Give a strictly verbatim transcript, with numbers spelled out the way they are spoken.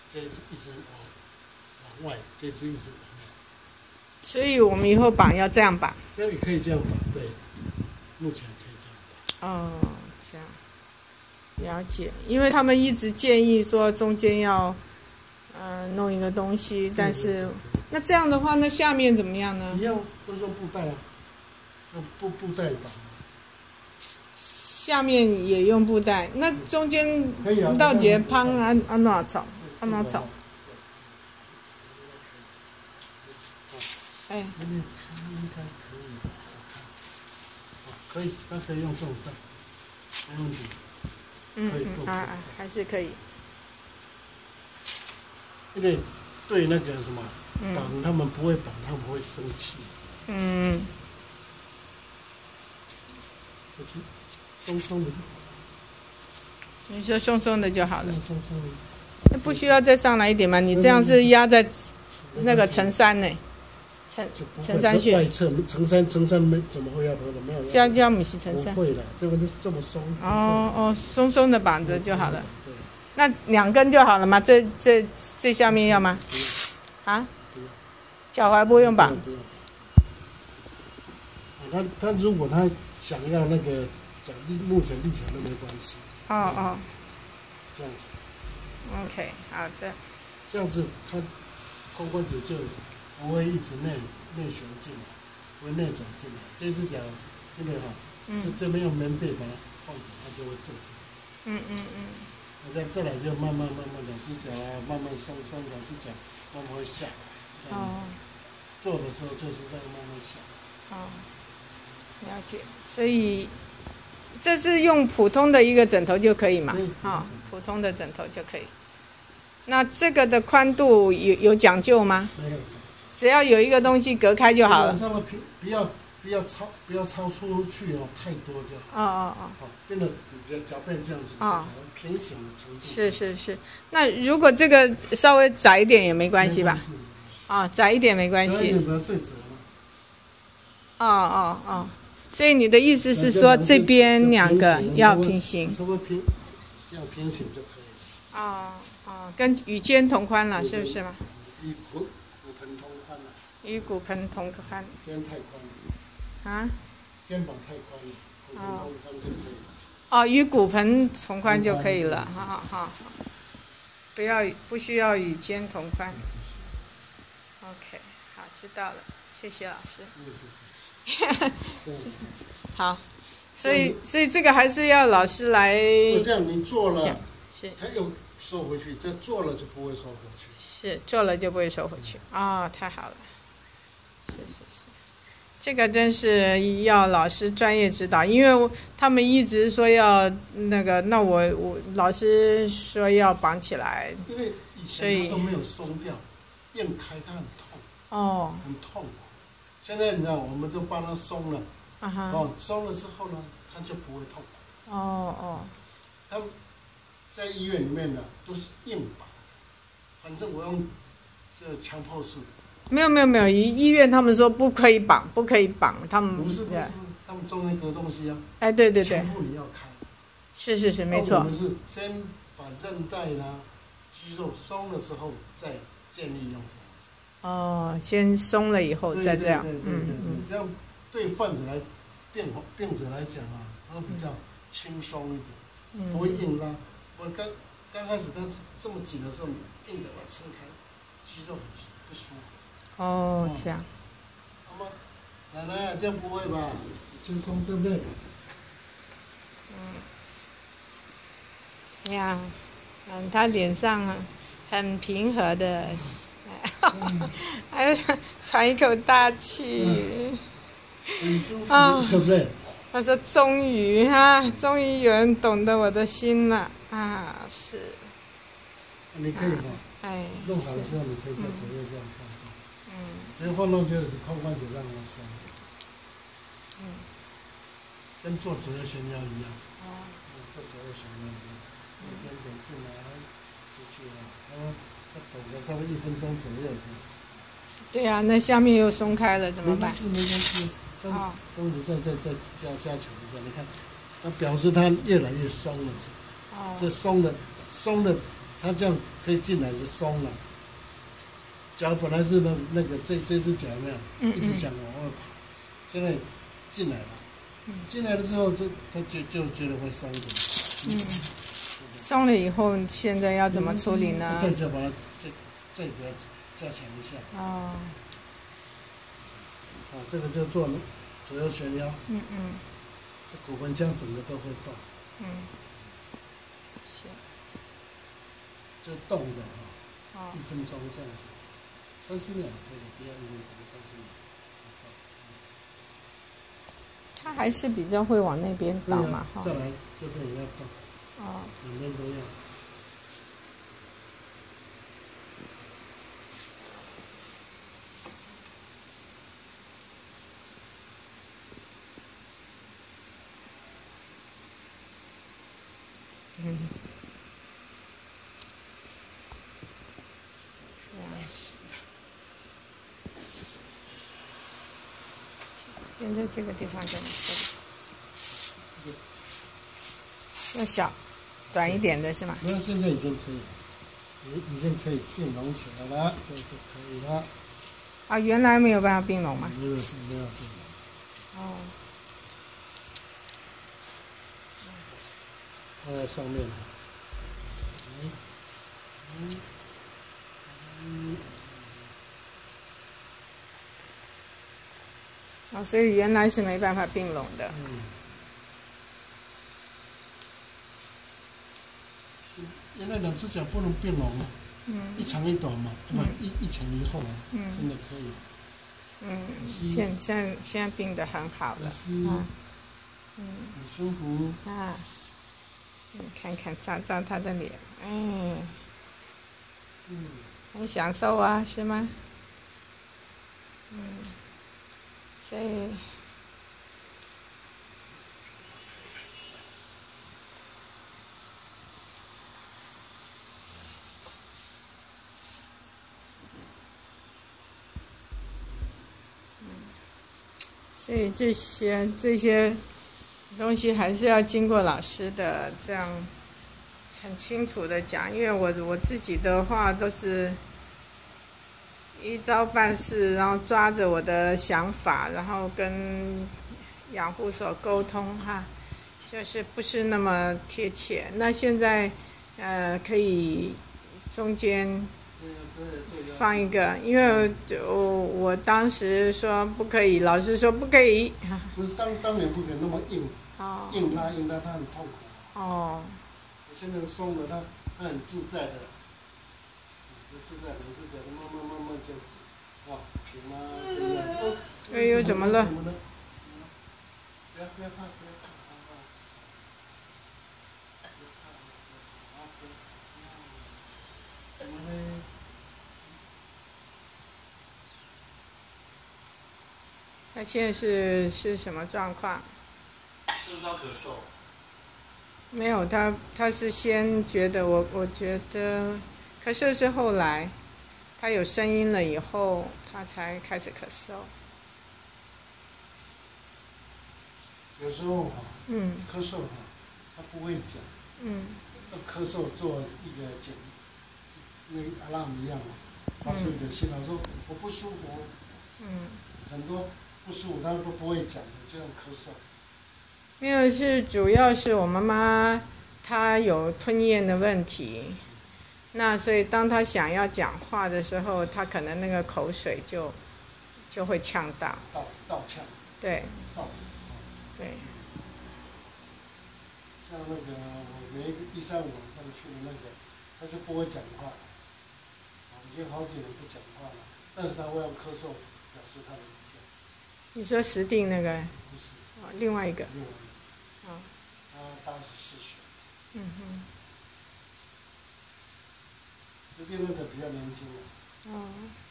这一只一直往往外，这只一直往内。 所以我们以后绑要这样绑。 这也可以这样绑，对，目前可以这样绑。 哦，这样了解，因为他们一直建议说中间要，呃，弄一个东西，但是那这样的话，那下面怎么样呢？ 一样都是用布袋啊，用布布袋绑。 下面也用布袋，那中间可以啊。 到节胖安安哪草，安哪草？哎， 那边应该可以吧？我看，可以，那可以用这种袋，没问题。 嗯嗯啊，还是可以。 因为对那个什么绑，他们不会绑，他们会生气。 嗯。 我去，松松的就好。 你说松松的就好了。 松松的。 那不需要再上来一点吗？你这样是压在那个层山呢？层层山穴。 外侧层山层山没怎么会要绑的？没有。 这样这样不是层山。 不会的，这个就这么松。 哦哦，松松的绑着就好了。对。那两根就好了吗？最最最下面要吗？ 不用。 啊？不用。脚踝不用绑。 不用。他他如果他想要那个讲立目前立起来都没关系。 哦哦。 这样子。 OK， 好的。 这样子，它髋关节就不会一直内内旋进来，不会内转进来。这只脚，因为哈，是这边用棉被把它放着，它就会正直。 嗯嗯嗯。 那这样再来就慢慢慢慢两只脚啊，慢慢松松，两只脚慢慢会下来。哦。做的时候就是这样慢慢下来。 哦。了解，所以这是用普通的一个枕头就可以嘛？啊、哦，普通的枕头就可以。那这个的宽度有有讲究吗？ 没有讲究， 只要有一个东西隔开就好了。 上面平不要不要超不要超出去哦，太多就好。 哦哦哦。 好，变得脚脚变这样子，哦，平行的程度。 是是是，那如果这个稍微窄一点也没关系吧？啊、哦，窄一点没关系。 窄一点不要对折嘛。 哦哦哦。所以你的意思是说，这边两个要平行， 差不多平，这样平行就可以了。 哦哦，跟与肩同宽了，是不是吗？ 与骨骨盆同宽了。 与骨盆同宽。 肩太宽了。 啊？ 肩膀太宽了，骨盆同宽就可以了。 哦，与骨盆同宽就可以了，好好好，不要不需要与肩同宽。OK， 好，知道了，谢谢老师。好，所以所以这个还是要老师来。 这样你做了， 是， 他又收回去，这做了就不会收回去。 是，做了就不会收回去。哦，太好了，是是是，这个真是要老师专业指导，因为他们一直说要那个，那我我老师说要绑起来， 因为以前他都没有松掉，硬开它很痛， 哦， 很痛苦。现在你知道，我们都帮他松了， 啊哈， 哦，松了之后呢，他就不会痛苦。 哦哦， 他们在医院里面呢，都是硬绑的，反正我用这强迫式。 没有没有没有，医医院他们说不可以绑，不可以绑，他们不是不是，他们中间隔东西啊。 哎，对对对。 强迫你要开。 是是是，没错。 我们是先把韧带啦、肌肉松了之后，再建立用。 哦，先松了以后再这样， 嗯嗯，这样对患者来病病者来讲啊，会比较轻松一点，不会硬拉。我刚刚开始他这么紧的时候，硬的把它撑开，肌肉很不舒服。 哦，这样。 那么奶奶这样不会吧？轻松对不对？ 嗯。呀，嗯，他脸上很平和的。还喘一口大气， 很舒服，对不对？ 他说：“终于哈，终于有人懂得我的心了啊！”是。 你可以哈， 哎， 弄好之后，你可以在左右这样放动。嗯。这个放动就是髋关节让它松。嗯。跟做左右旋腰一样。哦。做左右旋腰一样，一点点进来，出去啊，然后。抖个稍微一分钟左右。 对呀、啊，那下面又松开了，怎么办？ 没关系，松松的再再再加加强一下，你看，它表示它越来越松了。哦。这松的松的它这样可以进来就松了。脚本来是那那个这这只脚那样， 嗯嗯一直想往外跑，现在进来了，进来了之后，就它就就觉得会松一点。 嗯，松了以后，现在要怎么处理呢？ 再就把它再再给它加强一下。 哦。 啊，这个就做左右旋腰。 嗯嗯。 这骨盆腔整个都会动。 嗯。是。 这动的啊， 哦。 一分钟这样子，三十秒可以，不要一分钟，三十秒。 他还是比较会往那边倒嘛，哈、 啊。再来这边也要动。 哦。 两边都要。 嗯。哇塞！现在这个地方怎么做？要小、短一点的是吗？ 没有，现在已经可以，已已经可以并拢起来了，这就可以了。 啊，原来没有办法并拢吗？ 没有，没有并拢。 哦。 放在上面。嗯嗯嗯。 哦，所以原来是没办法并拢的。 嗯。原来两只脚不能并拢啊。嗯。一长一短嘛，对吧？一一前一后啊。嗯。真的可以。 嗯，现现现在并得很好了。啊。嗯。 很舒服。 啊。你看看照照他的脸，哎。嗯。很享受啊，是吗？嗯。所以。所以这些这些东西还是要经过老师的这样很清楚的讲，因为我我自己的话都是一招半式，然后抓着我的想法，然后跟养护所沟通哈，就是不是那么贴切。那现在呃可以中间放一个，因为我我当时说不可以，老师说不可以。 不是当当年不可以那么硬，哦、硬拉硬拉他很痛苦。哦。现在松了，他他很自在的，很自在，很自在的，慢慢慢慢就，啊，行吗？对呀。 哎呦，怎么了？ 怎么了？不要不要怕，不要怕，好不好？不要怕，不要怕，啊，怎么嘞？ 他现在是是什么状况？ 是不是要咳嗽？ 没有，他他是先觉得我我觉得咳嗽是后来，他有声音了以后，他才开始咳嗽。 有时候哈，嗯，咳嗽哈，他不会讲，嗯，那咳嗽做一个简，那阿拉姆一样嘛，发出一个信号说我不舒服，嗯，很多不舒服他都不会讲的，这样咳嗽。 没有，是主要是我妈妈她有吞咽的问题，那所以当她想要讲话的时候，她可能那个口水就就会呛到。 倒倒呛。对。倒。 对。 像那个我每一个一三五晚上去的那个，他是不会讲话的，已经好几年不讲话了，但是他会用咳嗽表示他的意见。 你说石定那个？ 不是。 哦，另外一个。 另外一个。哦。他当时四岁。嗯哼。石定那个比较年轻的。哦。